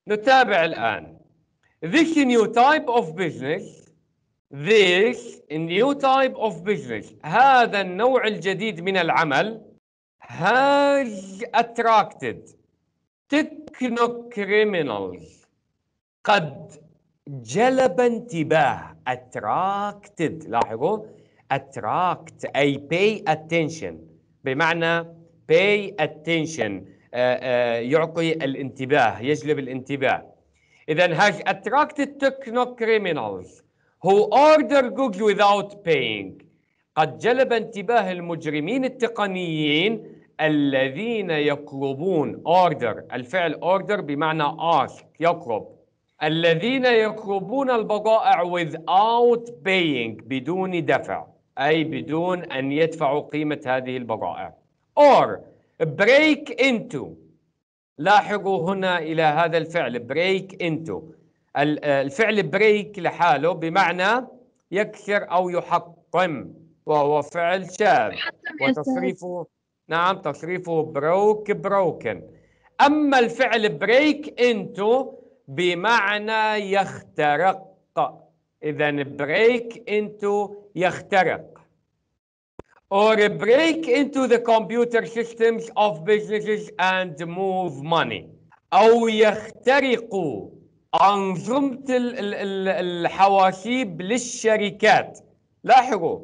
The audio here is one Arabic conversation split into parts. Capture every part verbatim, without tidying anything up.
نتابع الآن. This new type of business This new type of business هذا النوع الجديد من العمل has attracted techno criminals قد جلب انتباه attracted. لاحظوا attract أي pay attention بمعنى pay attention آآ آآ يعطي الانتباه، يجلب الانتباه. إذن has attracted techno criminals who order goods without paying. قد جلب انتباه المجرمين التقنيين الذين يطلبون order. الفعل order بمعنى ask يطلب. الذين يطلبون البضائع without paying بدون دفع، أي بدون أن يدفعوا قيمة هذه البضائع. or break into. لاحظوا هنا إلى هذا الفعل break into. الفعل بريك لحاله بمعنى يكسر أو يحطم، وهو فعل شاذ وتصريفه نعم تصريفه بروك بروكن. أما الفعل بريك انتو بمعنى يخترق. إذن بريك انتو يخترق. or break into the computer systems of businesses and move money. أو يخترقوا أنظمة الحواسيب للشركات. لاحظوا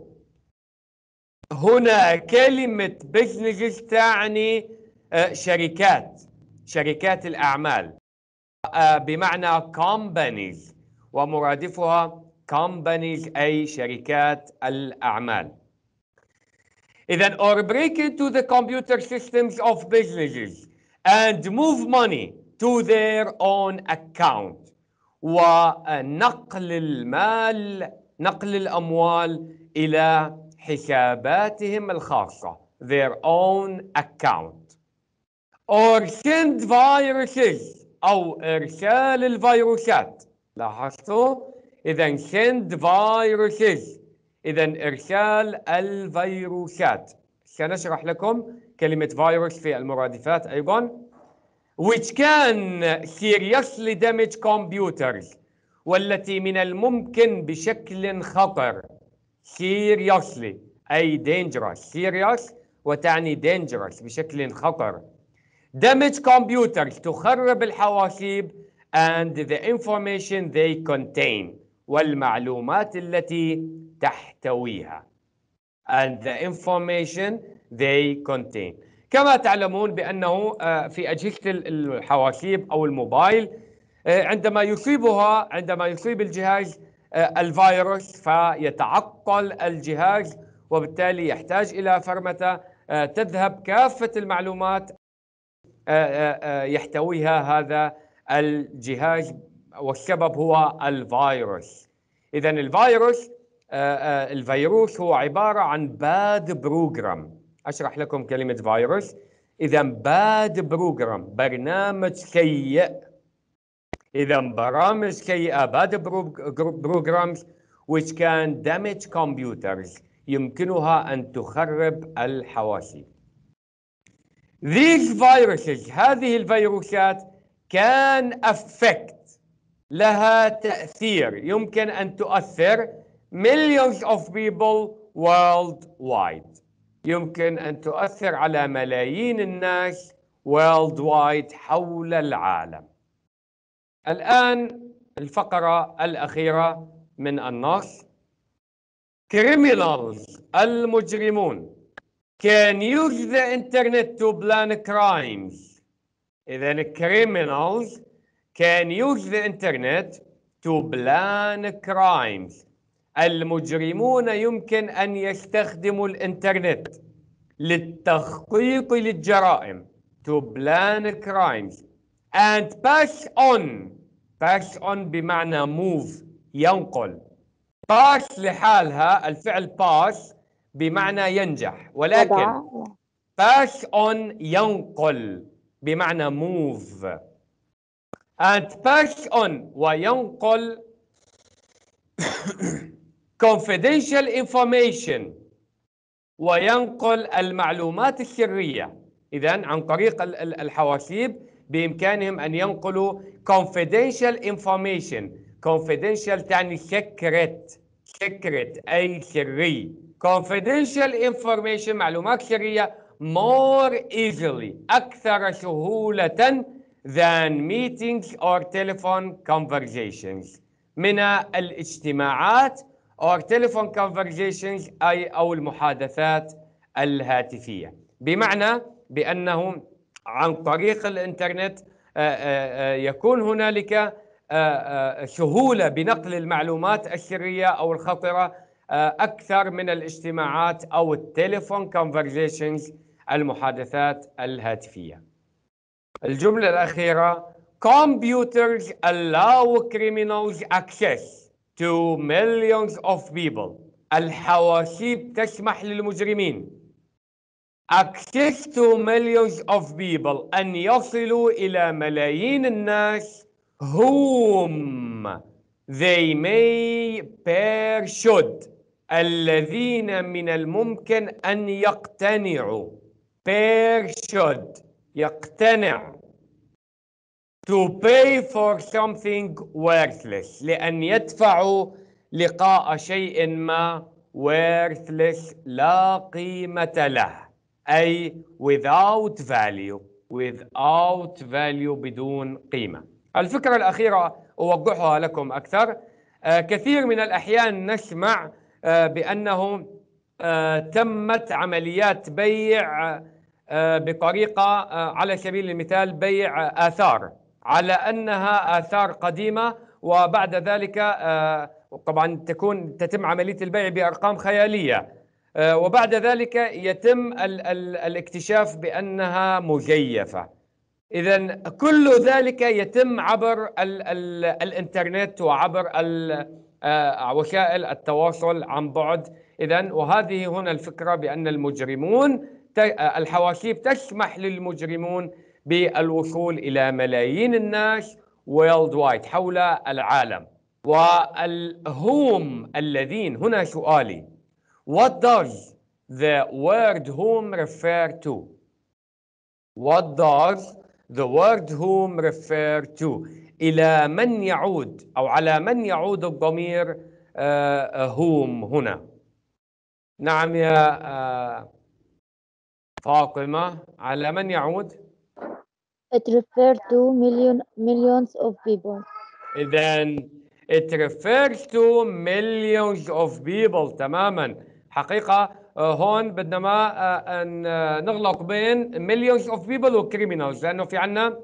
هنا كلمة businesses تعني شركات شركات الأعمال بمعنى companies، ومرادفها companies أي شركات الأعمال. إذن or break into the computer systems of businesses and move money to their own account. ونقل المال نقل الأموال إلى حساباتهم الخاصة their own account. or send viruses أو إرسال الفيروسات. لاحظتوا؟ إذن send viruses إذن إرسال الفيروسات. سنشرح لكم كلمة فيروس في المرادفات أيضا. which can seriously damage computers والتي من الممكن بشكل خطر seriously أي dangerous serious وتعني dangerous بشكل خطر damage computers تخرب الحواسيب and the information they contain والمعلومات التي تحتويها and the information they contain. كما تعلمون بأنه في أجهزة الحواسيب أو الموبايل عندما يصيبها عندما يصيب الجهاز الفيروس فيتعطل الجهاز، وبالتالي يحتاج إلى فرمتة تذهب كافة المعلومات يحتويها هذا الجهاز، والسبب هو الفيروس. إذن الفيروس الفيروس هو عبارة عن باد بروجرام. أشرح لكم كلمة فيروس. إذن باد بروجرام برنامج سيء. إذن برامج سيئة باد بروجرامز which can damage computers يمكنها أن تخرب الحواسيب. These viruses هذه الفيروسات can affect لها تأثير يمكن أن تؤثر millions of people worldwide يمكن أن تؤثر على ملايين الناس worldwide حول العالم. الآن الفقرة الأخيرة من النص. criminals المجرمون can use the internet to plan crimes. إذن criminals can use the internet to plan crimes. المجرمون يمكن أن يستخدموا الإنترنت للتخطيط للجرائم to plan crimes and pass on. pass on بمعنى move ينقل. pass لحالها الفعل pass بمعنى ينجح، ولكن pass on ينقل بمعنى move and pass on وينقل confidential information وينقل المعلومات السرية. إذن عن طريق الحواسيب بإمكانهم أن ينقلوا confidential information. confidential تعني secret. secret أي سري. confidential information معلومات سرية more easily أكثر سهولة than meetings or telephone conversations من الاجتماعات or telephone conversations أي أو المحادثات الهاتفية. بمعنى بأنه عن طريق الإنترنت يكون هنالك سهولة بنقل المعلومات السرية أو الخطرة أكثر من الاجتماعات أو التليفون conversations المحادثات الهاتفية. الجملة الأخيرة computers allow criminals access to millions of people. الحواسيب تسمح للمجرمين access to millions of people أن يصلوا إلى ملايين الناس whom they may bear should الذين من الممكن أن يقتنعوا bear should يقتنع to pay for something worthless لأن يدفعوا لقاء شيء ما worthless لا قيمة له أي without value without value بدون قيمة. الفكرة الأخيرة أوضحها لكم أكثر. آه كثير من الأحيان نسمع آه بأنه آه تمت عمليات بيع آه بطريقة آه على سبيل المثال بيع آثار على أنها آثار قديمة وبعد ذلك آه طبعا تكون تتم عملية البيع بأرقام خيالية آه وبعد ذلك يتم ال ال الاكتشاف بأنها مزيفة. إذن كل ذلك يتم عبر ال ال الإنترنت وعبر آه وسائل التواصل عن بعد. إذن وهذه هنا الفكرة بأن المجرمون الحواسيب تسمح للمجرمون بالوصول إلى ملايين الناس worldwide حول العالم. والهم الذين هنا سؤالي what does the word whom refer to? What does the word whom refer to? إلى من يعود أو على من يعود الضمير uh, whom هنا؟ نعم يا uh, فاطمة على من يعود؟ It refers to million, millions of people. إذن it refers to millions of people تماما. حقيقة هون بدنا ما أن نغلق بين millions of people و criminals لأنه في عنا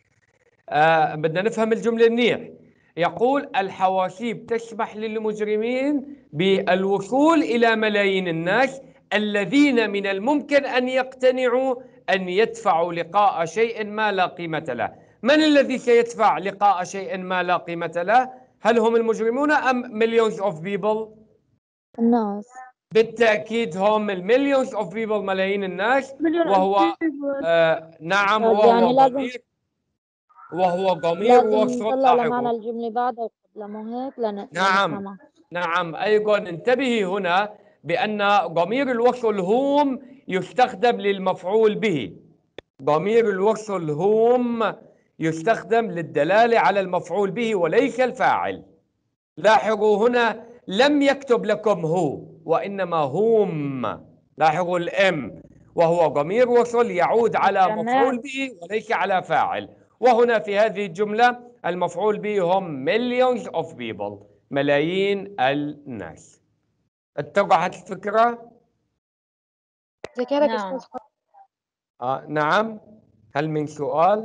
بدنا نفهم الجملة منيح. يقول الحواسيب تسمح للمجرمين بالوصول إلى ملايين الناس الذين من الممكن أن يقتنعوا أن يدفعوا لقاء شيء ما لا قيمة له. من الذي سيدفع لقاء شيء ما لا قيمة له؟ هل هم المجرمون أم millions of people؟ الناس. بالتأكيد هم المليونز of people ملايين الناس وهو آه نعم وهو يعني لازم ضمير وهو ضمير لازم وصل نطلع لمعنى لاحقه. الجملة بعدها وقبلها مو هيك لن... نعم لنفهمها. نعم أيضا انتبهي هنا بأن ضمير الوصل هم يستخدم للمفعول به. ضمير الوصل هم يستخدم للدلالة على المفعول به وليس الفاعل. لاحظوا هنا لم يكتب لكم هو وإنما هم. لاحظوا الام وهو ضمير وصل يعود على مفعول به وليس على فاعل. وهنا في هذه الجملة المفعول به هم millions of people ملايين الناس. اتضحت الفكرة؟ ذكرك نعم. أستاذ آه نعم. هل من سؤال؟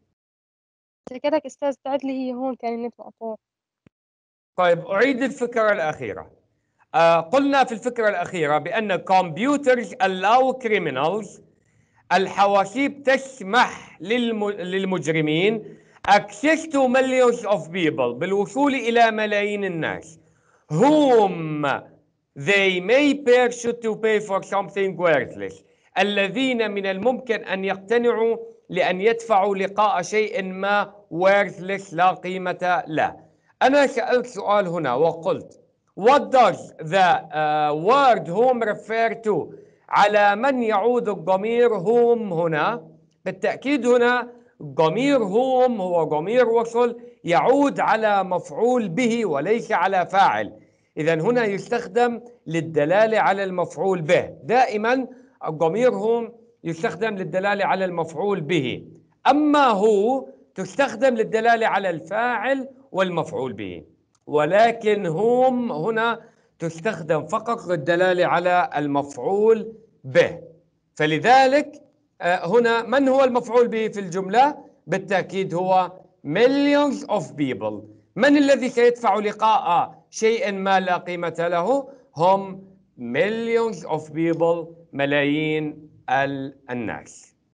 ذكرك أستاذ تعد لي هي هون كان النت مقطوع. طيب أعيد الفكرة الأخيرة. آه قلنا في الفكرة الأخيرة بأن computers allow criminals الحواسيب تسمح للم... للمجرمين access to millions of people بالوصول إلى ملايين الناس whom they may pursue to pay for something worthless الذين من الممكن أن يقتنعوا لأن يدفعوا لقاء شيء ما worthless لا قيمة له. أنا سألت سؤال هنا وقلت what does the uh, word whom refer to على من يعود الضمير whom هنا؟ بالتأكيد هنا ضمير whom هو ضمير وصل يعود على مفعول به وليس على فاعل. إذن هنا يستخدم للدلالة على المفعول به. دائما الضمير whom يستخدم للدلالة على المفعول به، أما هو تستخدم للدلالة على الفاعل والمفعول به، ولكن هم هنا تستخدم فقط للدلالة على المفعول به. فلذلك هنا من هو المفعول به في الجملة؟ بالتأكيد هو millions of people. من الذي سيدفع لقاء شيء ما لا قيمة له؟ هم millions of people، ملايين الناس.